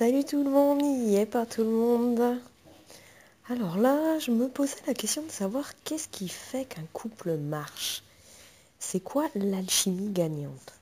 Salut tout le monde, n'y est pas tout le monde. Alors là, je me posais la question de savoir qu'est-ce qui fait qu'un couple marche. C'est quoi l'alchimie gagnante?